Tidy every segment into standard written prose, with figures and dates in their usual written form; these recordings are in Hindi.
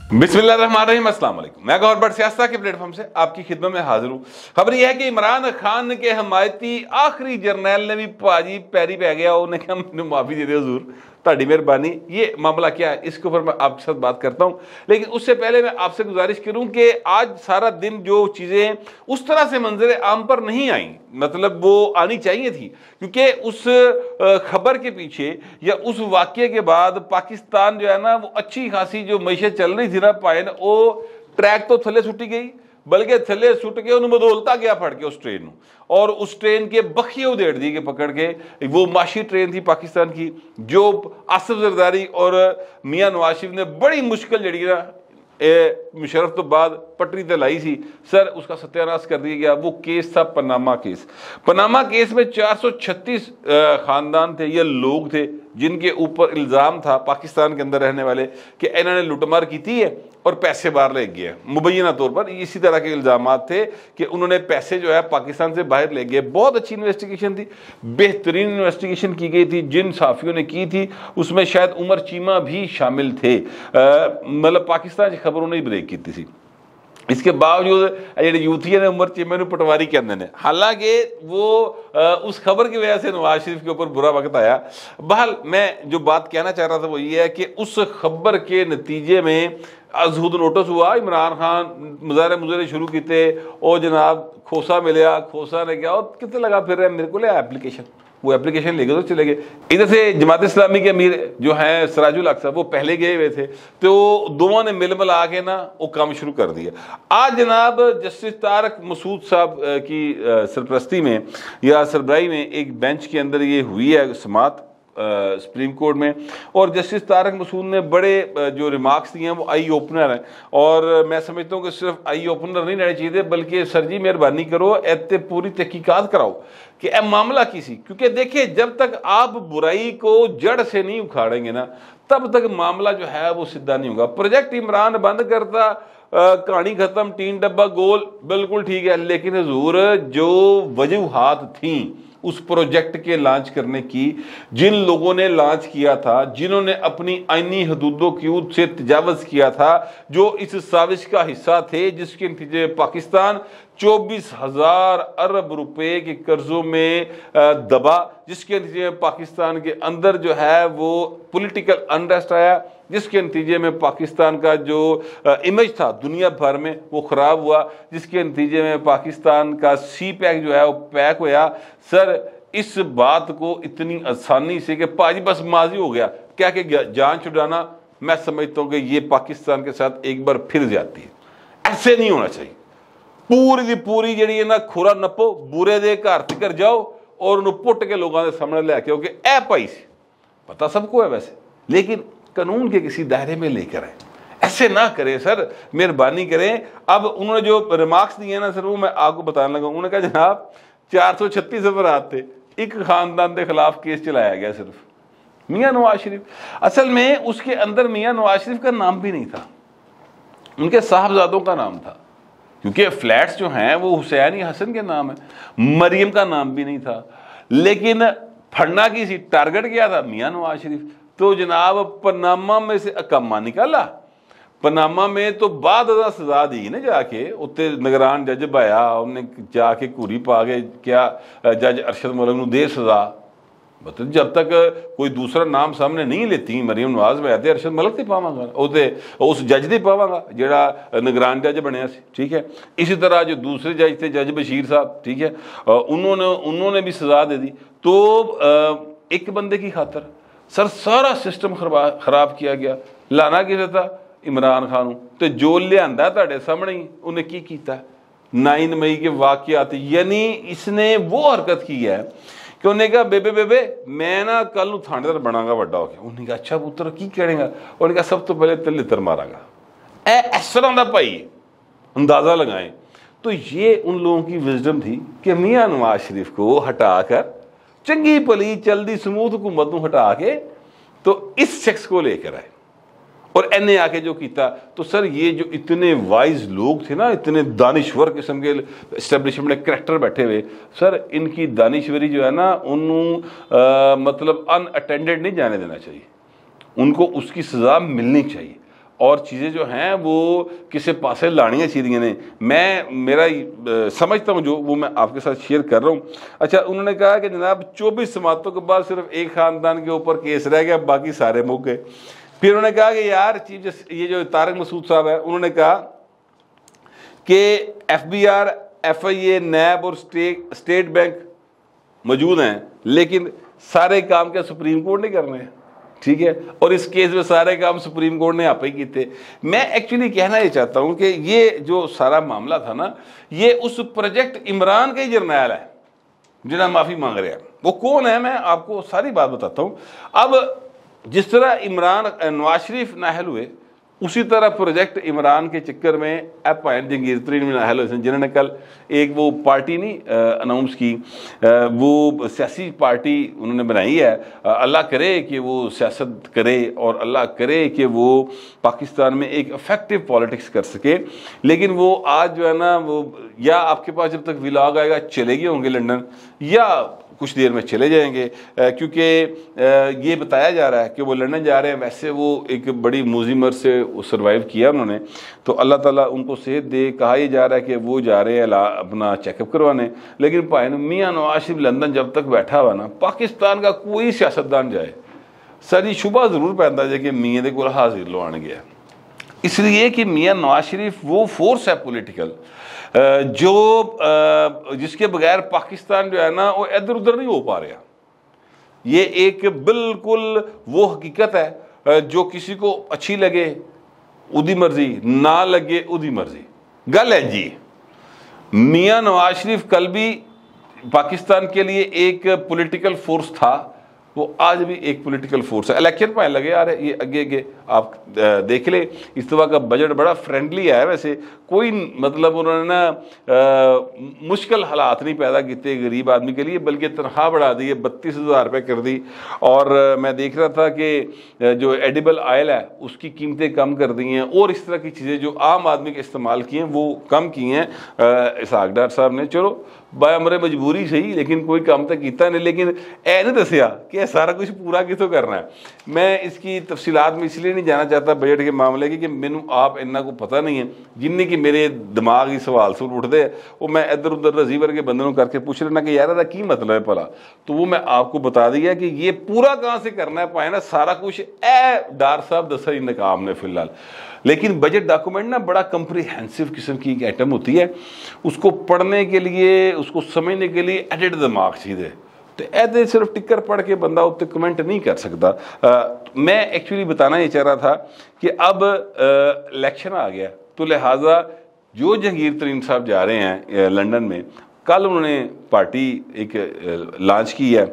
बिस्मिल्लाहिर्रहमानिर्रहीम, अस्सलाम वालेकुम। मैं गौहर बट सियासत के प्लेटफॉर्म से आपकी खिदमत में हाजिर हूँ। खबर यह है कि इमरान खान के हमायती आखिरी जर्नैल ने भी भाजी पैरी पै गया, उन्हें कहा मैंने माफ़ी दे दे हुजूर, ताड़ी मेहरबानी। ये मामला क्या है इसके ऊपर मैं आपके साथ बात करता हूँ, लेकिन उससे पहले मैं आपसे गुजारिश करूँ कि आज सारा दिन जो चीज़ें उस तरह से मंजर आम पर नहीं आई, मतलब वो आनी चाहिए थी, क्योंकि उस खबर के पीछे या उस वाक़ये के बाद पाकिस्तान जो है ना, वो अच्छी खासी जो मईशत चल रही थी ना पाए ना, वो ट्रैक तो थले सुटी गई, बल्कि थले सुट के उन्हें बदौलता गया फट के उस ट्रेन, और उस ट्रेन के बखिए उधेड़ दी के पकड़ के। वो माशी ट्रेन थी पाकिस्तान की, जो आसिफ जरदारी और मियां नवाज शरीफ ने बड़ी मुश्किल जड़ी ना मुशर्रफ तो बाद पटरी ते लाई सी, सर उसका सत्यानाश कर दिया गया। वो केस था पनामा केस। पनामा केस में 436 खानदान थे या लोग थे जिनके ऊपर इल्ज़ाम था पाकिस्तान के अंदर रहने वाले कि इन्होंने लुटमार की थी है और पैसे बाहर ले गए। मुबैना तौर पर इसी तरह के इल्ज़ाम थे कि उन्होंने पैसे जो है पाकिस्तान से बाहर ले गए। बहुत अच्छी इन्वेस्टिगेशन थी, बेहतरीन इन्वेस्टिगेशन की गई थी। जिन साफ़ियों ने की थी उसमें शायद उमर चीमा भी शामिल थे, मतलब पाकिस्तान की खबरों ने ब्रेक की थी। इसके बावजूद जो यूथिया ने उमर चीमा ने पटवारी कहते हैं, हालांकि वो उस खबर की वजह से नवाज शरीफ के ऊपर बुरा वक्त आया। बहरहाल मैं जो बात कहना चाह रहा था वो ये है कि उस खबर के नतीजे में अजहूद नोटिस हुआ, इमरान खान मुजाहरे शुरू किए और जनाब खोसा मिले, खोसा ने क्या और कितने लगा फिर रहे, मेरे को लिया एप्लीकेशन, वो एप्लीकेशन ले गए तो चले गए। इधर से जमात इस्लामी के अमीर जो हैं सिराजुल हक साहब, वो पहले गए हुए थे, तो दोनों ने मिल मिला के ना वो काम शुरू कर दिया। आज जनाब जस्टिस तारक मसूद साहब की सरपरस्ती में या सरबराही में एक बेंच के अंदर ये हुई है समात सुप्रीम कोर्ट में, और जस्टिस तारक मसूद ने बड़े जो रिमार्क्स दिए हैं वो आई ओपनर हैं, और मैं समझता हूँ कि सिर्फ आई ओपनर नहीं रहने चाहिए, बल्कि सर जी मेहरबानी करो ऐसे पूरी तहकीकात कराओ कि अब मामला किसी, क्योंकि देखिए जब तक आप बुराई को जड़ से नहीं उखाड़ेंगे ना, तब तक मामला जो है वो सीधा नहीं होगा। प्रोजेक्ट इमरान बंद करता, कहानी खत्म, टीन डब्बा गोल, बिल्कुल ठीक है, लेकिन हुजूर जो वजूहात थी उस प्रोजेक्ट के लॉन्च करने की, जिन लोगों ने लॉन्च किया था, जिन्होंने अपनी आईनी हदूदों की से तजावज़ किया था, जो इस साजिश का हिस्सा थे, जिसके नतीजे पाकिस्तान 24,000 अरब रुपए के कर्जों में दबा, जिसके नतीजे पाकिस्तान के अंदर जो है वो पॉलिटिकल अनरेस्ट आया, जिसके नतीजे में पाकिस्तान का जो इमेज था दुनिया भर में वो ख़राब हुआ, जिसके नतीजे में पाकिस्तान का सी पैक जो है वो पैक हुआ। सर इस बात को इतनी आसानी से कि पाजी बस माजी हो गया क्या कि जान छुड़ाना, मैं समझता हूँ कि ये पाकिस्तान के साथ एक बार फिर जाती है। ऐसे नहीं होना चाहिए। पूरी की पूरी जी ना खुरा नपो, बुरे दे घर तक जाओ और उन्होंने पुट के लोगों के सामने लैके आओ कि ए भाई से पता सबको है वैसे, लेकिन कानून के किसी दायरे में लेकर आए। ऐसे ना करें सर, मेहरबानी करें। अब उन्होंने जो रिमार्क्स दिए ना सर, वो मैं आपको बताने लगा। उन्होंने कहा जनाब 436 अफराद थे, एक खानदान के खिलाफ केस चलाया गया, सिर्फ मियां नवाज शरीफ। असल में उसके अंदर मियां नवाज शरीफ का नाम भी नहीं था, उनके साहबजादों का नाम था, क्योंकि फ्लैट्स जो हैं वो हुसैन हसन के नाम है, मरियम का नाम भी नहीं था, लेकिन फड़ना की सी टारगेट किया था मियां नवाज शरीफ। तो जनाब पनामा में से अकामा निकाला, पनामा में तो बाद सजा दी ना, जाके उत्ते निगरान जज भाया, उन्हें जाके घूरी पा के क्या जज अरशद मलिक नूं दे सजा। मतलब जब तक कोई दूसरा नाम सामने नहीं लेती मरियम नवाज भाया तो अरशद मलिक से पावांगा, उस जज से पावांगा जिहड़ा निगरान जज बनया सी, ठीक है। इसी तरह जो दूसरे जज थे जज बशीर साहब, ठीक है, उन्होंने भी सजा दे दी। तो एक बंदे की खातर सर सारा सिस्टम खराब किया गया। लाना किसे था? इमरान खान। तो जो लिया तुहाडे सामने ही उन्हें की कीता 9 मई के वाकयात, यानी इसने वो हरकत की है कि उन्हें कहा बेबे बेबे मैं ना कल नूं थानेदार बनांगा वड्डा होके। उन्हें कहा अच्छा पुत्र की कहेगा? उन्हें कहा सब तो पहले ते लितर मारांगा। इस तरह का भाई अंदाजा लगाएं। तो ये उन लोगों की विजडम थी कि मियां नवाज शरीफ को हटाकर चंगी भली चलती स्मूथ हुकूमत को हटा के तो इस शख्स को लेकर आए और एने आके जो किया। तो सर ये जो इतने वाइज लोग थे ना, इतने दानिश्वर किस्म के इस्टेब्लिशमेंट करैक्टर बैठे हुए, सर इनकी दानिश्वरी जो है ना उन्होंने मतलब अनअटेंडेड नहीं जाने देना चाहिए, उनको उसकी सज़ा मिलनी चाहिए। और चीज़ें जो हैं वो किसी पासे लानियाँ चाहिए ने। मैं मेरा समझता हूँ जो वो मैं आपके साथ शेयर कर रहा हूँ। अच्छा, उन्होंने कहा कि जनाब 24 समातों के बाद सिर्फ एक ख़ानदान के ऊपर केस रह गया, बाकी सारे मुक गए। फिर उन्होंने कहा कि यार चीफ जस्टिस ये जो तारिक मसूद साहब है, उन्होंने कहा कि FBR, FIA, नैब और स्टेट बैंक मौजूद हैं, लेकिन सारे काम क्या सुप्रीम कोर्ट ने करने हैं, ठीक है, और इस केस में सारे काम सुप्रीम कोर्ट ने आप ही किए थे। मैं एक्चुअली कहना ये चाहता हूं कि ये जो सारा मामला था ना, ये उस प्रोजेक्ट इमरान का ही जर्नैल है जिन्हें माफ़ी मांग रहे हैं। वो कौन है, मैं आपको सारी बात बताता हूँ। अब जिस तरह इमरान नवाज शरीफ नाहल हुए, उसी तरह प्रोजेक्ट इमरान के चक्कर में जहांगीर तरीन में नाहल हुए, जिन्होंने कल एक वो पार्टी नहीं अनाउंस की, वो सियासी पार्टी उन्होंने बनाई है। अल्लाह करे कि वो सियासत करे और अल्लाह करे कि वो पाकिस्तान में एक इफेक्टिव पॉलिटिक्स कर सके। लेकिन वो आज जो है ना, वो या आपके पास जब तक व्लॉग आएगा चले गए होंगे लंदन, या कुछ देर में चले जाएंगे, क्योंकि ये बताया जा रहा है कि वो लंदन जा रहे हैं। वैसे वो एक बड़ी मुजीमर से सर्वाइव किया उन्होंने, तो अल्लाह ताला उनको सेहत दे। कहा यह जा रहा है कि वो जा रहे हैं अपना चेकअप करवाने। लेकिन भाई मियाँ नवाज शरीफ लंदन जब तक बैठा हुआ ना, पाकिस्तान का कोई सियासतदान जाए सारी शुबा जरूर पैदा जाए कि मियाँ दे कोल हाजिर लवान गया, इसलिए कि मियाँ नवाज शरीफ वो फोर्स है पॉलिटिकल जो जिसके बगैर पाकिस्तान जो है ना वो इधर उधर नहीं हो पा रहा। ये एक बिल्कुल वो हकीकत है जो किसी को अच्छी लगे उदी मर्जी, ना लगे उदी मर्जी। गल है जी, मियाँ नवाज शरीफ कल भी पाकिस्तान के लिए एक पॉलिटिकल फोर्स था, वो आज भी एक पॉलिटिकल फोर्स है। इलेक्शन में लगे आ रहे, ये आगे आप देख ले। इस दफा का बजट बड़ा फ्रेंडली है, वैसे कोई मतलब उन्होंने ना मुश्किल हालात नहीं पैदा किए गरीब आदमी के लिए, बल्कि तनख्वाह बढ़ा दी है, 32,000 रुपये कर दी। और मैं देख रहा था कि जो एडिबल ऑयल है उसकी कीमतें कम कर दी हैं, और इस तरह की चीज़ें जो आम आदमी के इस्तेमाल की हैं वो कम की हैं इसहाक डार साहब ने। चलो बाय अमरे मजबूरी सही, लेकिन कोई काम तो किया नहीं। लेकिन ए नहीं दसिया कि सारा कुछ पूरा कितों करना है। मैं इसकी तफसीलात में इसलिए नहीं जाना चाहता बजट के मामले की कि मैनू आप इन्ना को पता नहीं है, जिन्ने कि मेरे दिमाग ही सवाल सुन उठते हैं वो मैं इधर उधर रजी वर्गे बंदों करके पूछ लेना कि यार की मतलब है भला, तो वो मैं आपको बता दिया कि ये पूरा कहाँ से करना है पाए ना सारा कुछ डार साहब दसा ही नाकाम ने फिलहाल। लेकिन बजट डॉक्यूमेंट ना बड़ा कंप्रीहेंसिव किस्म की एक आइटम होती है, उसको पढ़ने के लिए उसको समझने के लिए एडिट दिमाग चाहिए, तो ऐसे सिर्फ टिक्कर पढ़ के बंदा उत्ते कमेंट नहीं कर सकता। मैं एक्चुअली बताना ये चाह रहा था कि अब इलेक्शन आ गया, तो लिहाजा जो जहांगीर तरीन साहब जा रहे हैं लंदन में, कल उन्होंने पार्टी एक लॉन्च की है,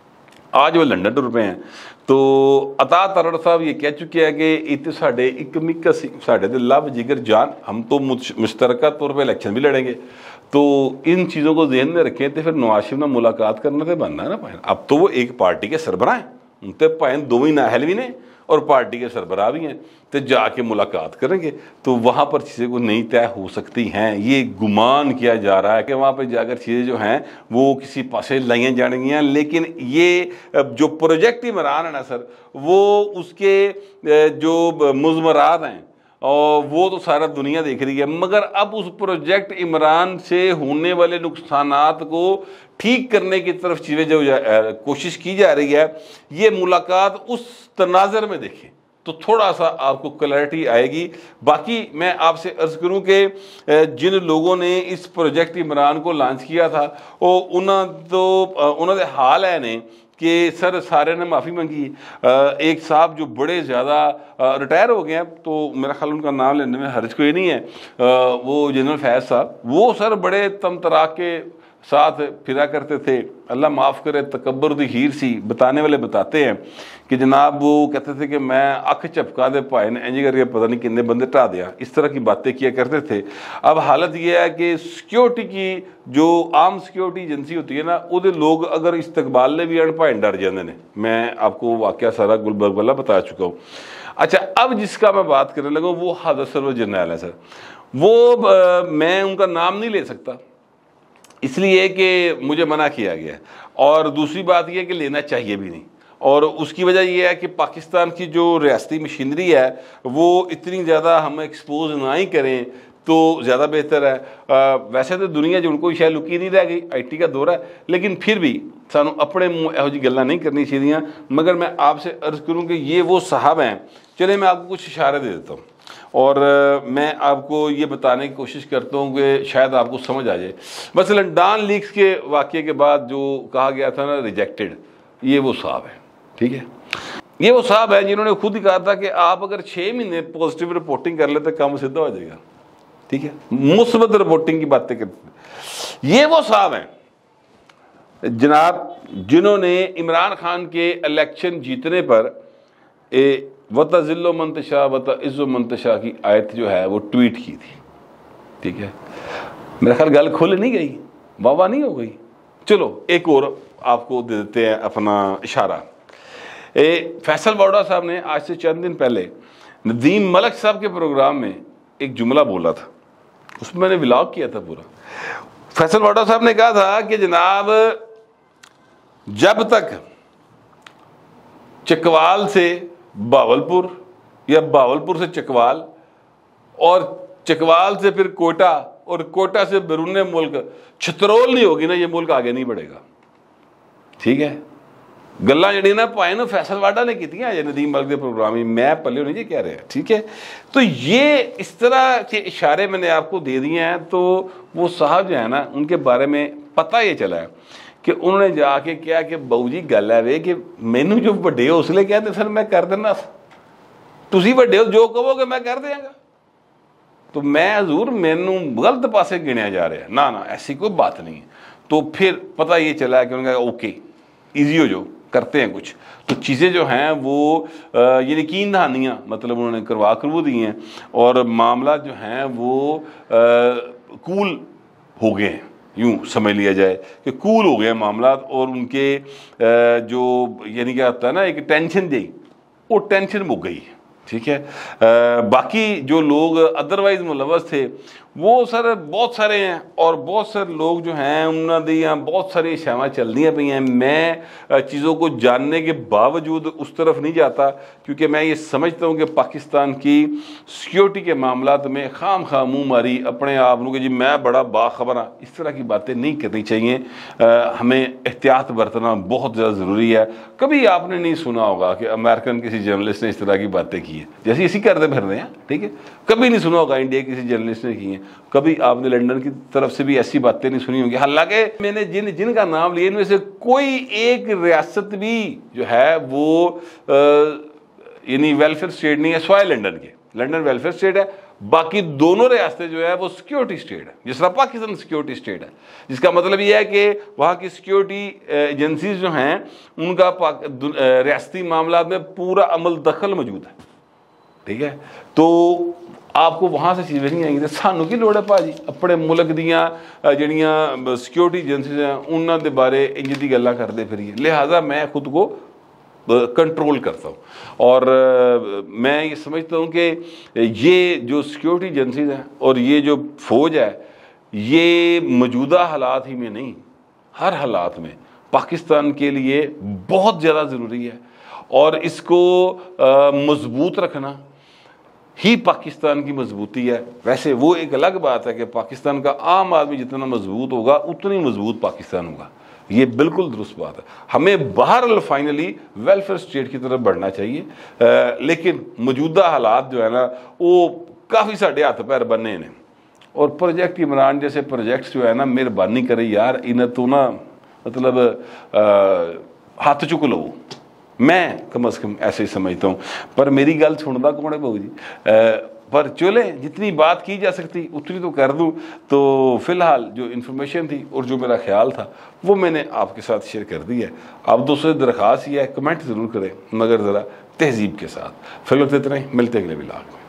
आज वो लंदन टुर पे हैं। तो अता तरड़ साहब ये कह चुके हैं कि इत साढ़े एक मिक साढ़े तो लव जिगर जान, हम तो मुश्तरका तौर पर इलेक्शन भी लड़ेंगे। तो इन चीज़ों को जहन में रखें तो फिर नवाज शरीफ ने मुलाकात करना तो बनना है ना भाई। अब तो वो एक पार्टी के सरबराह हैं, उनते भाई दो ही नाहल भी ने और पार्टी के सरबराह भी हैं, तो जाके मुलाकात करेंगे तो वहाँ पर चीज़ें को नहीं तय हो सकती हैं। ये गुमान किया जा रहा है कि वहाँ पर जाकर चीज़ें जो हैं वो किसी पासे लाइयाँ जाएंगी, लेकिन ये जो प्रोजेक्ट इमरान है ना सर, वो उसके जो मुज़मरात हैं और वो तो सारा दुनिया देख रही है, मगर अब उस प्रोजेक्ट इमरान से होने वाले नुकसानात को ठीक करने की तरफ चीज़ें जो कोशिश की जा रही है, ये मुलाकात उस तनाज़र में देखें तो थोड़ा सा आपको क्लैरिटी आएगी। बाकी मैं आपसे अर्ज़ करूं कि जिन लोगों ने इस प्रोजेक्ट इमरान को लॉन्च किया था वो उन्होंने हाल है ने कि सर सारे ने माफ़ी मांगी। एक साहब जो बड़े ज़्यादा रिटायर हो गए हैं, तो मेरा ख्याल उनका नाम लेने में हर्ज कोई नहीं है, वो जनरल फैज़ साहब, वो सर बड़े तमतराक के साथ फिरा करते थे। अल्लाह माफ़ करे, तकब्बर दी हीर सी। बताने वाले बताते हैं कि जनाब वो कहते थे कि मैं अख झपका दे भाई ने इंज करके पता नहीं कितने बंदे ढा दिया, इस तरह की बातें किया करते थे। अब हालत यह है कि सिक्योरिटी की जो आम सिक्योरिटी एजेंसी होती है ना, वो लोग अगर इस्तकबाल ले भी आन भाई डर जाते हैं। मैं आपको वाकया सारा गुलबर्ग वाला बता चुका हूँ। अच्छा, अब जिसका मैं बात करने लगा वो हज़रत सर्वर जरनैल है सर। वो मैं उनका नाम नहीं ले सकता इसलिए कि मुझे मना किया गया, और दूसरी बात यह कि लेना चाहिए भी नहीं। और उसकी वजह यह है कि पाकिस्तान की जो रियासती मशीनरी है वो इतनी ज़्यादा हम एक्सपोज ना ही करें तो ज़्यादा बेहतर है। वैसे तो दुनिया जो उनको शायद लुकी नहीं रह गई, IT का दौर है, लेकिन फिर भी सानू अपने मुँह यहो जी गल्लां नहीं करनी चाहिए। मगर मैं आपसे अर्ज़ करूँ कि ये वो साहब हैं, चले मैं आपको कुछ इशारे दे देता हूँ और मैं आपको ये बताने की कोशिश करता हूँ कि शायद आपको समझ आ जाए। मसलन डॉन लीक्स के वाक़े के बाद जो कहा गया था ना रिजेक्टेड, ये वो साहब है, ठीक है। ये वो साहब है जिन्होंने खुद ही कहा था कि आप अगर 6 महीने पॉजिटिव रिपोर्टिंग कर लेते काम सीधा हो जाएगा, ठीक है, मुस्बत रिपोर्टिंग की बातें करते। ये वो साहब हैं जनाब जिन्होंने इमरान खान के इलेक्शन जीतने पर वतज़िल्लो मंतशा वतइज़्ज़ु मंतशा की आयत जो है वो ट्वीट की थी, ठीक है। मेरा ख्याल गल खुल नहीं गई, वाह नहीं हो गई। चलो एक और आपको दे देते हैं अपना इशारा। फैसल वाडा साहब ने आज से चंद दिन पहले नदीम मलिक साहब के प्रोग्राम में एक जुमला बोला था, उसमें मैंने व्लॉग किया था पूरा। फैसल वाडा साहब ने कहा था कि जनाब जब तक चकवाल से बावलपुर या बावलपुर से चकवाल और चकवाल से फिर कोटा और कोटा से बैरून मुल्क छतरोल नहीं होगी ना, ये मुल्क आगे नहीं बढ़ेगा, ठीक है। गल्लां जड़ियां ना भाई ना फैसल वाडा ने कीतियां अजे नदीम मलिक के प्रोग्राम में, मैं पल्ले नहीं जी कह रहा, ठीक है। तो ये इस तरह के इशारे मैंने आपको दे दिए हैं। तो वो साहब जो है ना उनके बारे में पता ये चला है कि उन्होंने जाके क्या कि बहू जी गल है वे कि मैनू जो बड़े हौसले कहते सर मैं कर देना, तुसी बड़े हो जो कहोगे मैं कर देंगा। तो मैं हजूर मैनू गलत पासे गिनिया जा रहा है, ना ना ऐसी कोई बात नहीं है। तो फिर पता ये चला है कि उन्होंने कहा ओके ईजी हो जो करते हैं कुछ। तो चीज़ें जो हैं वो ये यकीन दहानियाँ मतलब उन्होंने करवा दी हैं और मामला जो हैं वो कूल हो गए हैं, यूँ समझ लिया जाए कि कूल हो गए हैं मामला। और उनके जो यानी क्या होता है ना एक टेंशन दी, वो टेंशन मुक गई, ठीक है। बाकी जो लोग अदरवाइज मुलवस थे वो सर बहुत सारे हैं और बहुत सारे लोग जो हैं उन्होंने बहुत सारी शावां चल दी पई हैं। मैं चीज़ों को जानने के बावजूद उस तरफ नहीं जाता क्योंकि मैं ये समझता हूँ कि पाकिस्तान की सिक्योरिटी के मामलात में खाम खा मुँह मारी अपने आप लोग कि जी मैं बड़ा बाखबर हाँ, इस तरह की बातें नहीं करनी चाहिए। हमें एहतियात बरतना बहुत ज़्यादा ज़रूरी है। कभी आपने नहीं सुना होगा कि अमेरिकन किसी जर्नलिस्ट ने इस तरह की बातें की है जैसे इसी करते फिर रहे हैं, ठीक है। कभी नहीं सुना होगा इंडिया किसी जर्नलिस्ट ने की है, कभी आपने लंदन की तरफ से भी ऐसी बातें नहीं सुनी होंगी। हालांकि मैंने जिनका नाम लिया इनमें से कोई एक रियासत भी जो है वो यानी वेलफेयर स्टेट नहीं है स्वाय लंदन के, लंदन वेलफेयर स्टेट है। बाकी दोनों रियासतें जो है वो सिक्योरिटी स्टेट है, जिस तरह पाकिस्तान सिक्योरिटी स्टेट है, जिसका मतलब यह है कि वहाँ की सिक्योरिटी एजेंसीज जो हैं उनका रियासती मामला में पूरा अमल दखल मौजूद है, ठीक है। तो आपको वहाँ से चीज़ें नहीं आएंगी। सानू की लोड़ है भाजी अपने मुल्क दियाँ जड़ियाँ सिक्योरिटी एजेंसीज हैं उन्होंने बारे इंज दी गल्लां करते फिरिए। लिहाजा मैं खुद को कंट्रोल करता हूँ और मैं ये समझता हूँ कि ये जो सिक्योरिटी एजेंसीज हैं और ये जो फौज है ये मौजूदा हालात ही में नहीं हर हालात में पाकिस्तान के लिए बहुत ज़्यादा ज़रूरी है और इसको मजबूत रखना ही पाकिस्तान की मजबूती है। वैसे वो एक अलग बात है कि पाकिस्तान का आम आदमी जितना मजबूत होगा उतनी मजबूत पाकिस्तान होगा, ये बिल्कुल दुरुस्त बात है। हमें बाहर फाइनली वेलफेयर स्टेट की तरफ बढ़ना चाहिए, लेकिन मौजूदा हालात जो है ना वो काफ़ी साढ़े हाथ पैर बने ने और प्रोजेक्ट इमरान जैसे प्रोजेक्ट्स जो है ना मेहरबानी करे यार इन्हें तो ना मतलब हाथ चुक लो, मैं कम अज़ कम ऐसे ही समझता हूँ। पर मेरी गल सुनता कौन है बहू जी, पर चले जितनी बात की जा सकती उतनी तो कर दूँ। तो फिलहाल जो इन्फॉर्मेशन थी और जो मेरा ख्याल था वो मैंने आपके साथ शेयर कर दी है। आप दोस्तों से दरख्वास्त ये है कमेंट ज़रूर करें मगर ज़रा तहजीब के साथ। फिलहाल इतना ही, मिलते अगले व्लॉग में।